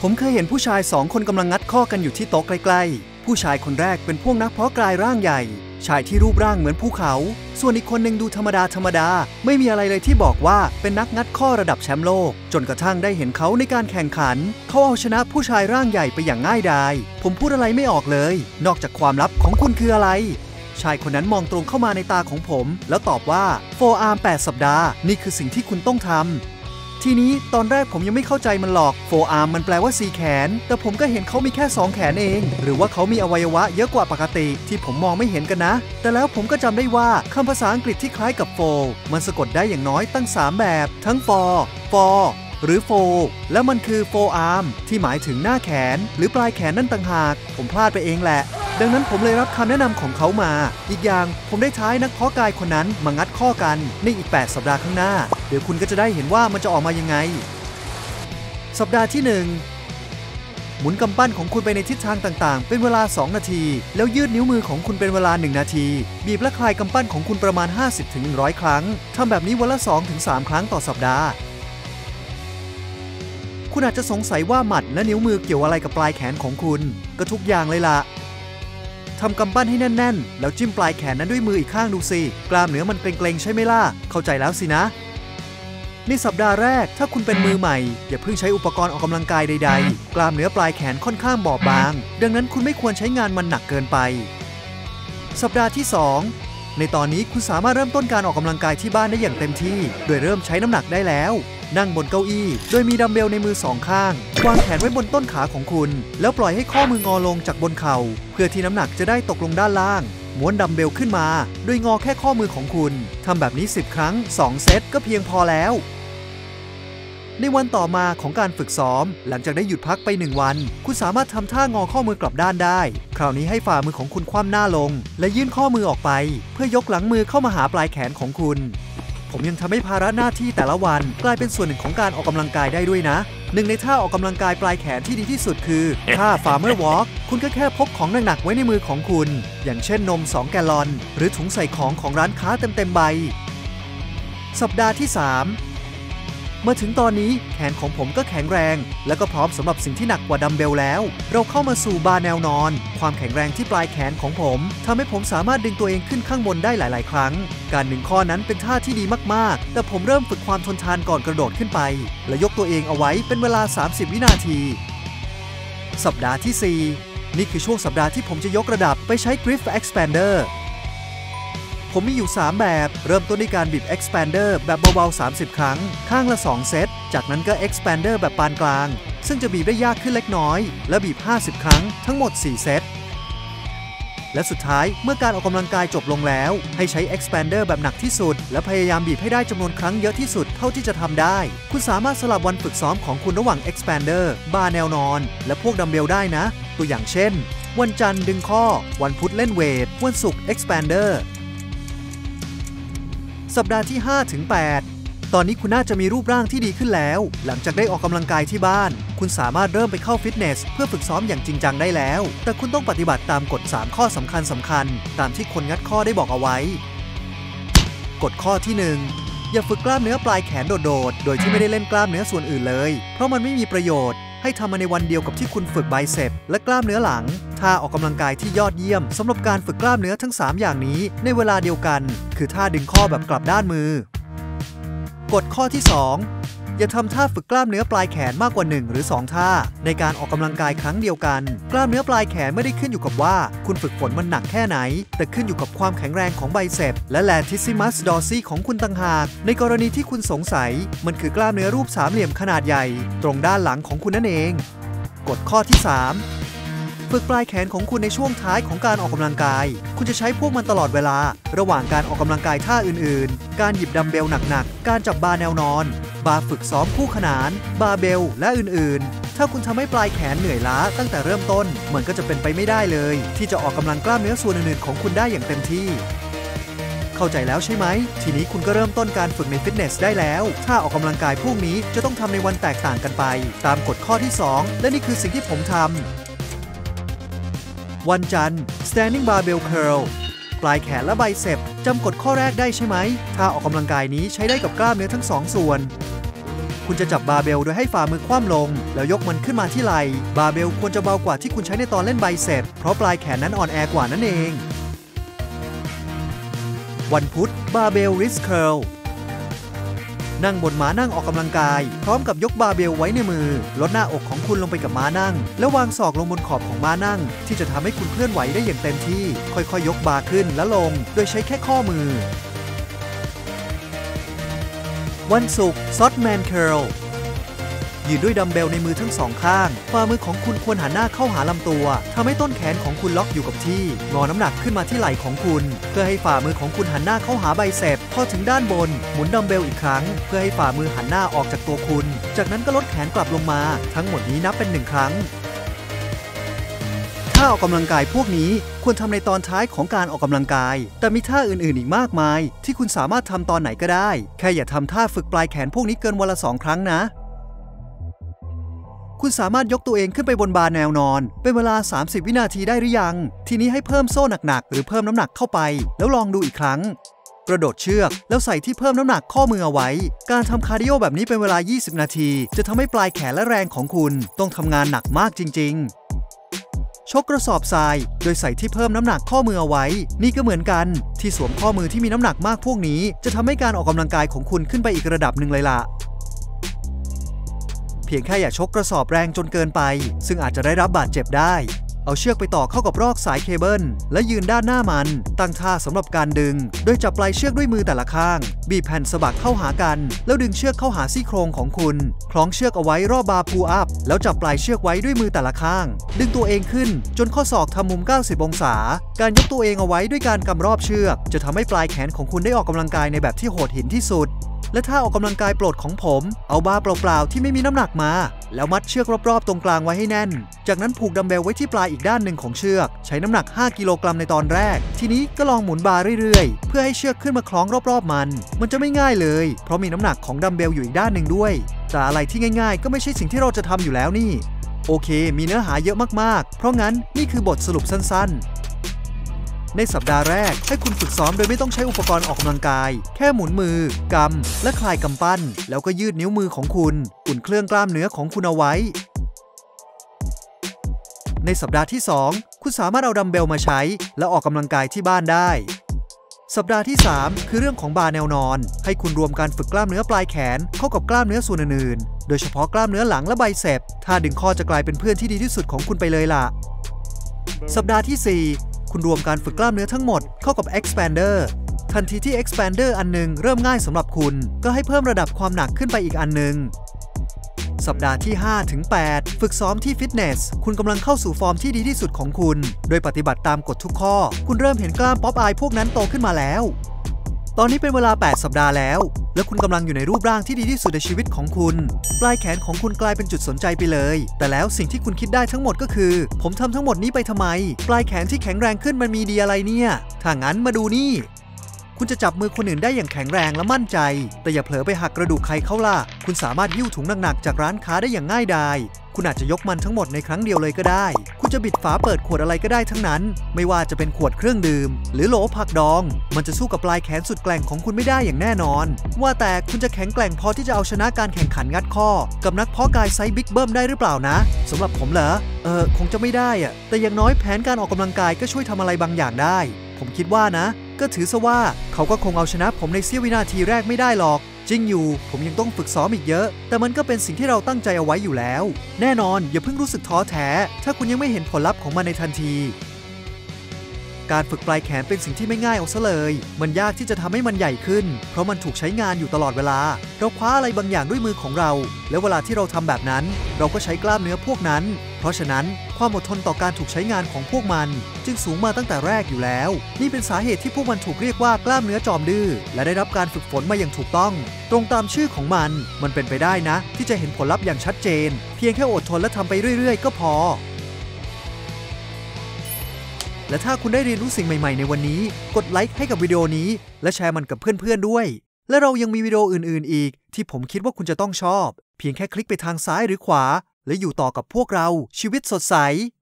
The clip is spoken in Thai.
ผมเคยเห็นผู้ชาย2 คนกำลังงัดข้อกันอยู่ที่โต๊ะใกล้ๆผู้ชายคนแรกเป็นพวกนักเพาะกายร่างใหญ่ชายที่รูปร่างเหมือนภูเขาส่วนอีกคนหนึ่งดูธรรมดาไม่มีอะไรเลยที่บอกว่าเป็นนักงัดข้อระดับแชมป์โลกจนกระทั่งได้เห็นเขาในการแข่งขันเขาเอาชนะผู้ชายร่างใหญ่ไปอย่างง่ายดายผมพูดอะไรไม่ออกเลยนอกจากความลับของคุณคืออะไรชายคนนั้นมองตรงเข้ามาในตาของผมแล้วตอบว่า4 อาร์ม 8 สัปดาห์นี่คือสิ่งที่คุณต้องทำทีนี้ตอนแรกผมยังไม่เข้าใจมันหรอก4 arm มันแปลว่า4 แขนแต่ผมก็เห็นเขามีแค่2 แขนเองหรือว่าเขามีอวัยวะเยอะกว่าปกติที่ผมมองไม่เห็นกันนะแต่แล้วผมก็จำได้ว่าคำภาษาอังกฤษที่คล้ายกับ4มันสะกดได้อย่างน้อยตั้ง3 แบบทั้งforหรือและมันคือ4 arm ที่หมายถึงหน้าแขนหรือปลายแขนนั่นต่างหากผมพลาดไปเองแหละดังนั้นผมเลยรับคำแนะนำของเขามาอีกอย่างผมได้ท้ายนักเพาะกายคนนั้นมางัดข้อกันในอีก8 สัปดาห์ข้างหน้าเดี๋ยวคุณก็จะได้เห็นว่ามันจะออกมายังไงสัปดาห์ที่1หมุนกำปั้นของคุณไปในทิศทางต่างๆเป็นเวลา2 นาทีแล้วยืดนิ้วมือของคุณเป็นเวลา1 นาทีบีบและคลายกำปั้นของคุณประมาณ 50-100 ครั้งทำแบบนี้วันละ 2-3 ครั้งต่อสัปดาห์คุณอาจจะสงสัยว่าหมัดและนิ้วมือเกี่ยวอะไรกับปลายแขนของคุณก็ทุกอย่างเลยล่ะทำกำปั้นให้แน่นๆแล้วจิ้มปลายแขนนั้นด้วยมืออีกข้างดูสิกล้ามเนื้อมันเกร็งๆใช่ไหมล่ะเข้าใจแล้วสินะในสัปดาห์แรกถ้าคุณเป็นมือใหม่อย่าเพิ่งใช้อุปกรณ์ออกกำลังกายใดๆกล้ามเนื้อปลายแขนค่อนข้างบอบบางดังนั้นคุณไม่ควรใช้งานมันหนักเกินไปสัปดาห์ที่2ในตอนนี้คุณสามารถเริ่มต้นการออกกำลังกายที่บ้านได้อย่างเต็มที่โดยเริ่มใช้น้ำหนักได้แล้วนั่งบนเก้าอี้โดยมีดัมเบลในมือ2 ข้างวางแขนไว้บนต้นขาของคุณแล้วปล่อยให้ข้อมืองอลงจากบนเข่าเพื่อที่น้ำหนักจะได้ตกลงด้านล่างม้วนดัมเบลขึ้นมาโดยงอแค่ข้อมือของคุณทำแบบนี้10 ครั้ง2 เซตก็เพียงพอแล้วในวันต่อมาของการฝึกซ้อมหลังจากได้หยุดพักไป1 วันคุณสามารถทำท่างอข้อมือกลับด้านได้คราวนี้ให้ฝ่ามือของคุณคว่ำหน้าลงและยื่นข้อมือออกไปเพื่อยกหลังมือเข้ามาหาปลายแขนของคุณผมยังทำให้ภาระหน้าที่แต่ละวันกลายเป็นส่วนหนึ่งของการออกกำลังกายได้ด้วยนะหนึ่งในท่าออกกำลังกายปลายแขนที่ดีที่สุดคือท่า Farmer Walk คุณก็แค่พกของหนักๆไว้ในมือของคุณอย่างเช่นนม2 แกลลอนหรือถุงใส่ของร้านค้าเต็มใบสัปดาห์ที่3มาถึงตอนนี้แขนของผมก็แข็งแรงและก็พร้อมสำหรับสิ่งที่หนักกว่าดัมเบลแล้วเราเข้ามาสู่บาร์แนวนอนความแข็งแรงที่ปลายแขนของผมทำให้ผมสามารถดึงตัวเองขึ้นข้างบนได้หลายๆครั้งการดึงข้อนั้นเป็นท่าที่ดีมากๆแต่ผมเริ่มฝึกความทนทานก่อนกระโดดขึ้นไปและยกตัวเองเอาไว้เป็นเวลา30 วินาทีสัปดาห์ที่4นี่คือช่วงสัปดาห์ที่ผมจะยกระดับไปใช้ Grip Expanderผมมีอยู่3 แบบเริ่มต้นด้วยการบีบ Expander แบบเบาๆ30 ครั้งข้างละ2 เซตจากนั้นก็ Expander แบบปานกลางซึ่งจะบีบได้ยากขึ้นเล็กน้อยและบีบ50 ครั้งทั้งหมด4 เซตและสุดท้ายเมื่อการออกกำลังกายจบลงแล้วให้ใช้ Expander แบบหนักที่สุดและพยายามบีบให้ได้จำนวนครั้งเยอะที่สุดเท่าที่จะทำได้คุณสามารถสลับวันฝึกซ้อมของคุณระหว่าง Expander บาร์แนวนอนและพวกดัมเบลได้นะตัวอย่างเช่นวันจันทร์ดึงข้อวันพุธเล่นเวทวันศุกร์ Expanderสัปดาห์ที่ 5-8 ตอนนี้คุณน่าจะมีรูปร่างที่ดีขึ้นแล้วหลังจากได้ออกกำลังกายที่บ้านคุณสามารถเริ่มไปเข้าฟิตเนสเพื่อฝึกซ้อมอย่างจริงจังได้แล้วแต่คุณต้องปฏิบัติตามกฎ3 ข้อสำคัญตามที่คนงัดข้อได้บอกเอาไว้กฎข้อที่1อย่าฝึกกล้ามเนื้อปลายแขนโดดๆโดยที่ไม่ได้เล่นกล้ามเนื้อส่วนอื่นเลยเพราะมันไม่มีประโยชน์ให้ทำมาในวันเดียวกับที่คุณฝึกไบเซปและกล้ามเนื้อหลังท่าออกกำลังกายที่ยอดเยี่ยมสำหรับการฝึกกล้ามเนื้อทั้ง3 อย่างนี้ในเวลาเดียวกันคือท่าดึงข้อแบบกลับด้านมือกฎข้อที่2อย่าทำท่าฝึกกล้ามเนื้อปลายแขนมากกว่า1 หรือ 2 ท่าในการออกกำลังกายครั้งเดียวกันกล้ามเนื้อปลายแขนไม่ได้ขึ้นอยู่กับว่าคุณฝึกฝนมันหนักแค่ไหนแต่ขึ้นอยู่กับความแข็งแรงของไบเซปและแลทิซิมัสดอร์ซีของคุณต่างหากในกรณีที่คุณสงสัยมันคือกล้ามเนื้อรูป3 เหลี่ยมขนาดใหญ่ตรงด้านหลังของคุณนั่นเองกฎข้อที่3ฝึกปลายแขนของคุณในช่วงท้ายของการออกกำลังกายคุณจะใช้พวกมันตลอดเวลาระหว่างการออกกำลังกายท่าอื่นๆการหยิบดัมเบลหนักๆการจับบาร์แนวนอนบาร์ฝึกซ้อมคู่ขนานบาร์เบลและอื่นๆถ้าคุณทำให้ปลายแขนเหนื่อยล้าตั้งแต่เริ่มต้นมันก็จะเป็นไปไม่ได้เลยที่จะออกกำลังกล้ามเนื้อส่วนอื่นๆของคุณได้อย่างเต็มที่เข้าใจแล้วใช่ไหมทีนี้คุณก็เริ่มต้นการฝึกในฟิตเนสได้แล้วถ้าออกกำลังกายพวกนี้จะต้องทำในวันแตกต่างกันไปตามกฎข้อที่2และนี่คือสิ่งที่ผมทำวันจันทร์ Standing Barbell Curl ปลายแขนและไบเซปจำกฎข้อแรกได้ใช่ไหมถ้าออกกำลังกายนี้ใช้ได้กับกล้ามเนื้อทั้ง2 ส่วนคุณจะจับบาร์เบลโดยให้ฝ่ามือคว่ำลงแล้วยกมันขึ้นมาที่ไหล่บาร์เบลควรจะเบากว่าที่คุณใช้ในตอนเล่นไบเซปเพราะปลายแขนนั้นอ่อนแอกว่านั่นเองวันพุธบาร์เบลริสเคิลนั่งบนม้านั่งออกกำลังกายพร้อมกับยกบาร์เบลไว้ในมือลดหน้าอกของคุณลงไปกับม้านั่งแล้ววางศอกลงบนขอบของม้านั่งที่จะทำให้คุณเคลื่อนไหวได้อย่างเต็มที่ค่อยๆ ยกบาร์ขึ้นและลงโดยใช้แค่ข้อมือวันศุกร์ซอตแมนเคิลยืนด้วยดัมเบลในมือทั้งสองข้างฝ่ามือของคุณควรหันหน้าเข้าหาลำตัวทำให้ต้นแขนของคุณล็อกอยู่กับที่งอน้ำหนักขึ้นมาที่ไหล่ของคุณเพื่อให้ฝ่ามือของคุณหันหน้าเข้าหาไบเซปพอถึงด้านบนหมุนดัมเบลอีกครั้งเพื่อให้ฝ่ามือหันหน้าออกจากตัวคุณจากนั้นก็ลดแขนกลับลงมาทั้งหมดนี้นับเป็น1 ครั้งท่าออกกำลังกายพวกนี้ควรทำในตอนท้ายของการออกกำลังกายแต่มีท่าอื่นๆอีกมากมายที่คุณสามารถทำตอนไหนก็ได้แค่อย่าทำท่าฝึกปลายแขนพวกนี้เกินวันละ2 ครั้งนะคุณสามารถยกตัวเองขึ้นไปบนบาร์แนวนอนเป็นเวลา30 วินาทีได้หรือยังทีนี้ให้เพิ่มโซ่หนักๆหรือเพิ่มน้ำหนักเข้าไปแล้วลองดูอีกครั้งกระโดดเชือกแล้วใส่ที่เพิ่มน้ำหนักข้อมือเอาไว้การทำคาร์ดิโอแบบนี้เป็นเวลา20 นาทีจะทำให้ปลายแขนและแรงของคุณต้องทำงานหนักมากจริงๆชกกระสอบทรายโดยใส่ที่เพิ่มน้ำหนักข้อมือเอาไว้นี่ก็เหมือนกันที่สวมข้อมือที่มีน้ำหนักมากพวกนี้จะทำให้การออกกำลังกายของคุณขึ้นไปอีกระดับหนึ่งเลยล่ะเพียงแค่อย่าชกกระสอบแรงจนเกินไปซึ่งอาจจะได้รับบาดเจ็บได้เอาเชือกไปต่อเข้ากับรอกสายเคเบิลและยืนด้านหน้ามันตั้งท่าสำหรับการดึงโดยจับปลายเชือกด้วยมือแต่ละข้างบีบแผ่นสะบักเข้าหากันแล้วดึงเชือกเข้าหาซี่โครงของคุณคล้องเชือกเอาไว้รอบบาร์พูลอัพแล้วจับปลายเชือกไว้ด้วยมือแต่ละข้างดึงตัวเองขึ้นจนข้อศอกทำมุม90 องศาการยกตัวเองเอาไว้ด้วยการกำรอบเชือกจะทำให้ปลายแขนของคุณได้ออกกำลังกายในแบบที่โหดหินที่สุดและถ้าออกกำลังกายโปรดของผมเอาบาร์เปล่าๆที่ไม่มีน้ำหนักมาแล้วมัดเชือกรอบๆตรงกลางไว้ให้แน่นจากนั้นผูกดัมเบลไว้ที่ปลายอีกด้านหนึ่งของเชือกใช้น้ำหนัก5 กิโลกรัมในตอนแรกทีนี้ก็ลองหมุนบาร์เรื่อยๆเพื่อให้เชือกขึ้นมาคล้องรอบๆมันจะไม่ง่ายเลยเพราะมีน้ำหนักของดัมเบลอยู่อีกด้านหนึ่งด้วยแต่อะไรที่ง่ายๆก็ไม่ใช่สิ่งที่เราจะทำอยู่แล้วนี่โอเคมีเนื้อหาเยอะมากๆเพราะงั้นนี่คือบทสรุปสั้นๆในสัปดาห์แรกให้คุณฝึกซ้อมโดยไม่ต้องใช้อุปกรณ์ออกกำลังกายแค่หมุนมือกำและคลายกำปั้นแล้วก็ยืดนิ้วมือของคุณอุ่นเครื่องกล้ามเนื้อของคุณเอาไว้ในสัปดาห์ที่2คุณสามารถเอาดัมเบลมาใช้และออกกำลังกายที่บ้านได้สัปดาห์ที่3คือเรื่องของบาร์แนวนอนให้คุณรวมการฝึกกล้ามเนื้อปลายแขนเข้ากับกล้ามเนื้อส่วนอื่นๆโดยเฉพาะกล้ามเนื้อหลังและไบเซปท่าดึงข้อจะกลายเป็นเพื่อนที่ดีที่สุดของคุณไปเลยล่ะสัปดาห์ที่4คุณรวมการฝึกกล้ามเนื้อทั้งหมดเข้ากับ expander ทันทีที่ expander อันนึงเริ่มง่ายสำหรับคุณก็ให้เพิ่มระดับความหนักขึ้นไปอีกอันนึงสัปดาห์ที่5 ถึง 8ฝึกซ้อมที่ฟิตเนสคุณกำลังเข้าสู่ฟอร์มที่ดีที่สุดของคุณโดยปฏิบัติตามกฎทุกข้อคุณเริ่มเห็นกล้ามป๊อปอายพวกนั้นโตขึ้นมาแล้วตอนนี้เป็นเวลา8 สัปดาห์แล้วและคุณกำลังอยู่ในรูปร่างที่ดีที่สุดในชีวิตของคุณปลายแขนของคุณกลายเป็นจุดสนใจไปเลยแต่แล้วสิ่งที่คุณคิดได้ทั้งหมดก็คือผมทำทั้งหมดนี้ไปทำไมปลายแขนที่แข็งแรงขึ้นมันมีดีอะไรเนี่ยถ้างั้นมาดูนี่คุณจะจับมือคนอื่นได้อย่างแข็งแรงและมั่นใจแต่อย่าเผลอไปหักกระดูกใครเขาล่ะคุณสามารถหิ้วถุงหนักๆจากร้านค้าได้อย่างง่ายดายคุณอาจจะยกมันทั้งหมดในครั้งเดียวเลยก็ได้คุณจะบิดฝาเปิดขวดอะไรก็ได้ทั้งนั้นไม่ว่าจะเป็นขวดเครื่องดื่มหรือโหลผักดองมันจะสู้กับปลายแขนสุดแกร่งของคุณไม่ได้อย่างแน่นอนว่าแต่คุณจะแข็งแกร่งพอที่จะเอาชนะการแข่งขันงัดข้อกับนักเพาะกายไซส์บิ๊กเบิ้มได้หรือเปล่านะสำหรับผมเหรอคงจะไม่ได้อะแต่อย่างน้อยแผนการออกกำลังกายก็ช่วยทำอะไรบางอย่างได้ผมคิดว่านะก็ถือซะว่าเขาก็คงเอาชนะผมในเสี้ยววินาทีแรกไม่ได้หรอกจริงอยู่ผมยังต้องฝึกซ้อมอีกเยอะแต่มันก็เป็นสิ่งที่เราตั้งใจเอาไว้อยู่แล้วแน่นอนอย่าเพิ่งรู้สึกท้อแท้ถ้าคุณยังไม่เห็นผลลัพธ์ของมันในทันทีการฝึกปลายแขนเป็นสิ่งที่ไม่ง่ายเอาซะเลยมันยากที่จะทำให้มันใหญ่ขึ้นเพราะมันถูกใช้งานอยู่ตลอดเวลาเราคว้าอะไรบางอย่างด้วยมือของเราแล้วเวลาที่เราทำแบบนั้นเราก็ใช้กล้ามเนื้อพวกนั้นเพราะฉะนั้นความอดทนต่อการถูกใช้งานของพวกมันจึงสูงมาตั้งแต่แรกอยู่แล้วนี่เป็นสาเหตุที่พวกมันถูกเรียกว่ากล้ามเนื้อจอมดื้อและได้รับการฝึกฝนมาอย่างถูกต้องตรงตามชื่อของมันเป็นไปได้นะที่จะเห็นผลลัพธ์อย่างชัดเจนเพียงแค่อดทนและทำไปเรื่อยๆก็พอและถ้าคุณได้เรียนรู้สิ่งใหม่ๆในวันนี้กดไลค์ให้กับวิดีโอนี้และแชร์มันกับเพื่อนๆด้วยและเรายังมีวิดีโออื่นๆอีกที่ผมคิดว่าคุณจะต้องชอบเพียงแค่คลิกไปทางซ้ายหรือขวาและอยู่ต่อกับพวกเราชีวิตสดใส